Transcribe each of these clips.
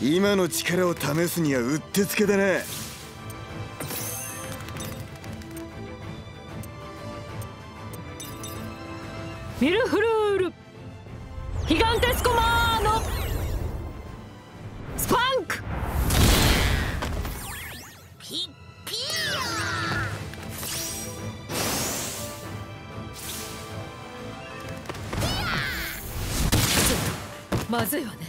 今の力を試すにはうってつけだな。 ミルフルールヒガンテスコマーノスパンクピッピーまずいわね。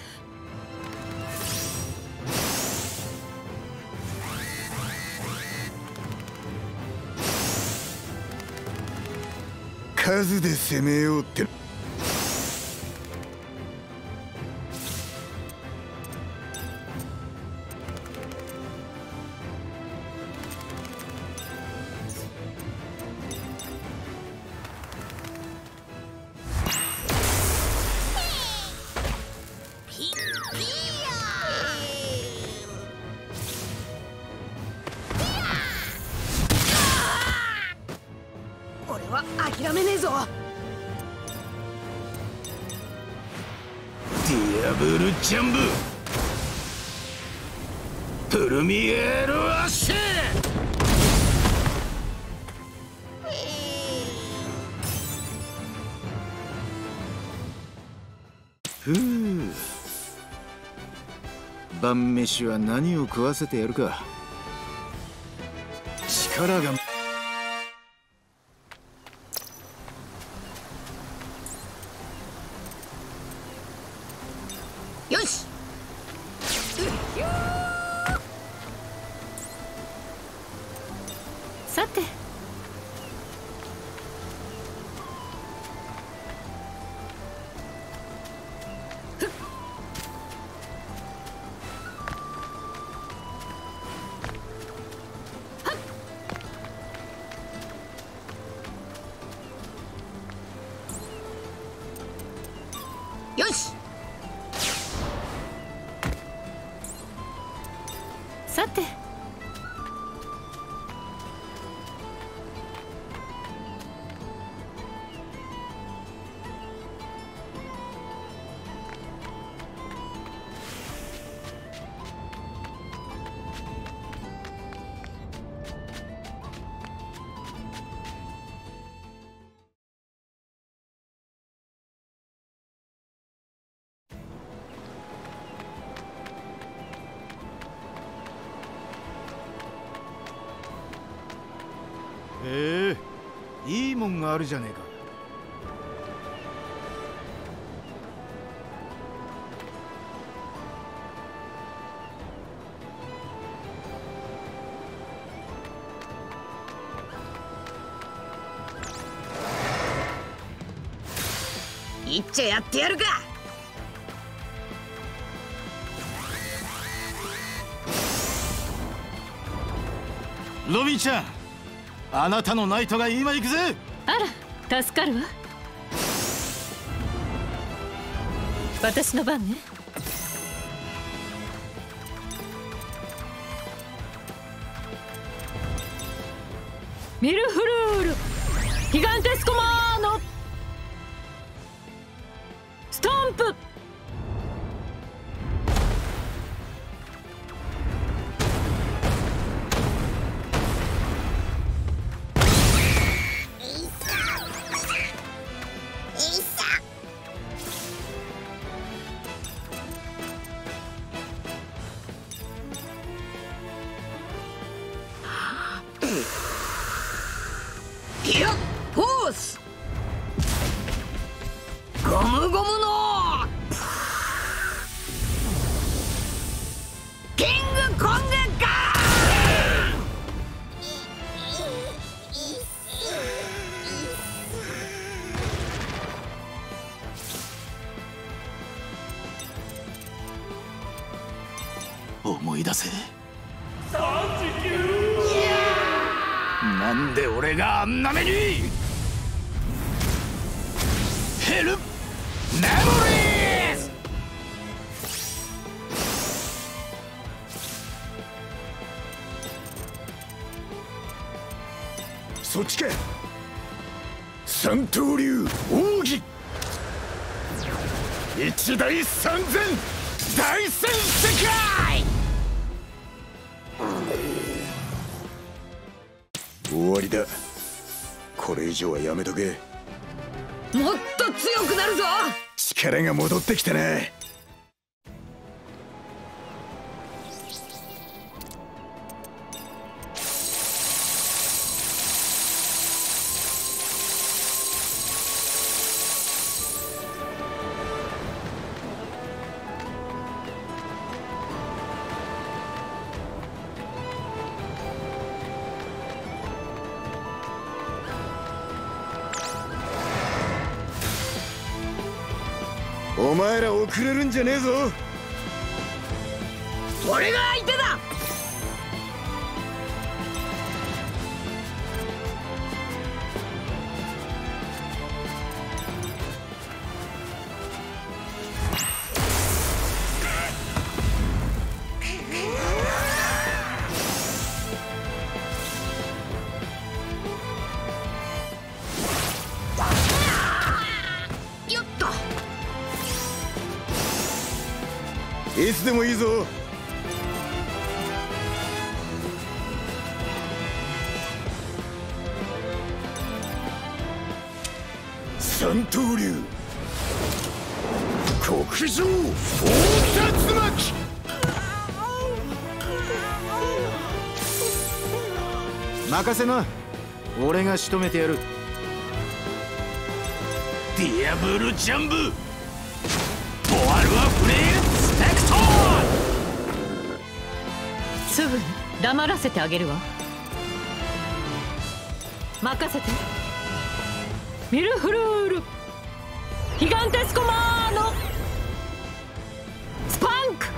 数で攻めようって。 俺は諦めねえぞ。 ディアブルジャンブプルミエールアッシェ。ふう、晩飯は何を食わせてやるか。力がよし。 さてよし。 さていいもんがあるじゃねえか。 いっちゃやってやるか。 ロビーちゃん、あなたのナイトが今行くぜ。 あら助かるわ。私の番ね。ミルフルールヒガンテスコマーノストンプ。 いや、フォースゴムゴムのキングコングか。 思い出せ。なんで俺があんな目に。ヘルメモリーズ。 そっちか。三刀流奥義一大三千大戦世界。 終わりだ。これ以上はやめとけ。 もっと強くなるぞ。 力が戻ってきたな。お前ら遅れるんじゃねえぞ。 俺が相手だ。よっと。 いつでもいいぞ。三刀流極上大竜巻。 任せな。俺が仕留めてやる。ディアブルジャンブポワルアフレースペクトー。 すぐに黙らせてあげるわ。任せて。ミルフルールヒガンテスコマーノスパンク。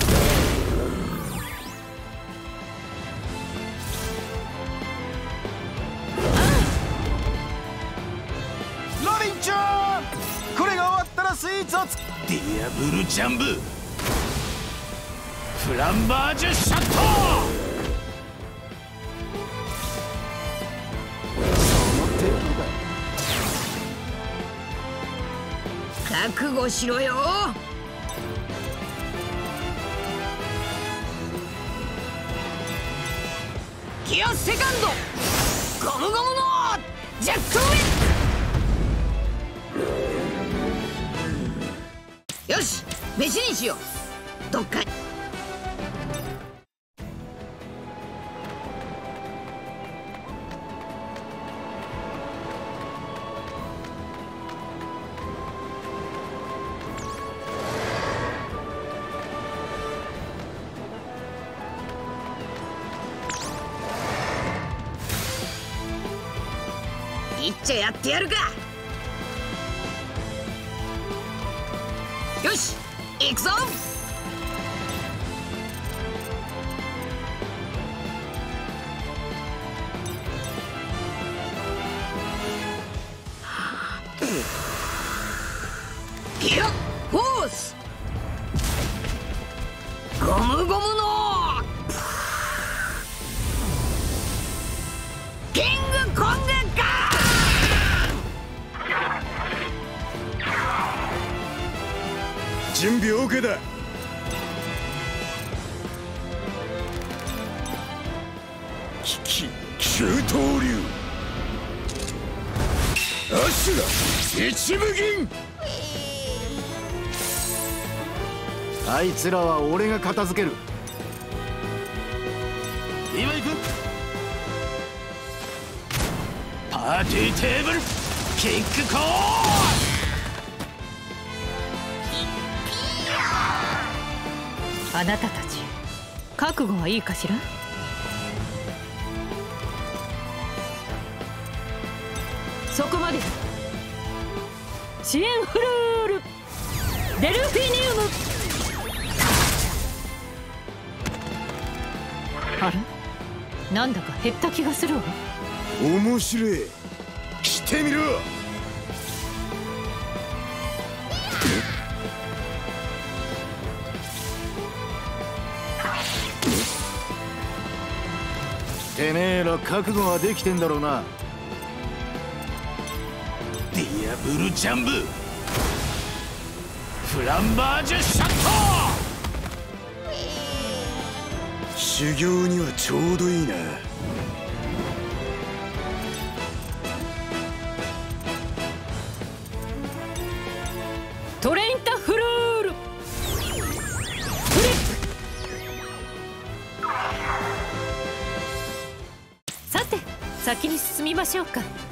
ロビンちゃん、これが終わったらスイーツをディアブルジャンブフランバージュシャット。その程度だ。 覚悟しろよ。ギアセカンドゴムゴムのジェットウィック。よし、飯にしよう。どっかいっちゃやってやるか。よし、行くぞ。ギアフォースゴムゴムのキングコングか。 準備 OK だ。九刀流アシュラ一部銀。 あいつらは俺が片付ける。今行く。パーティーテーブルキックコーあなたたち覚悟はいいかしら。そこまでだ。シエンフルールデルフィニウム。あれ、なんだか減った気がするわ。 面白い。してみろ。 てめえら覚悟はできてんだろうな。ディアブルジャンブフランバージュシャット。 修行にはちょうどいいな。 トレインタフルールフリップ。さて先に進みましょうか。